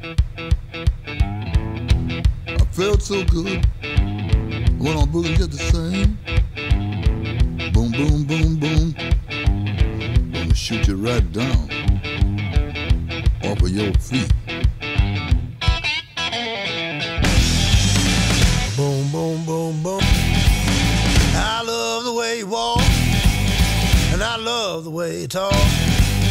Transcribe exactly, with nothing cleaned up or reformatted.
I felt so good. I went on boogie just the same. Boom, boom, boom, boom. Gonna shoot you right down off of your feet. Boom, boom, boom, boom. I love the way you walk, and I love the way you talk.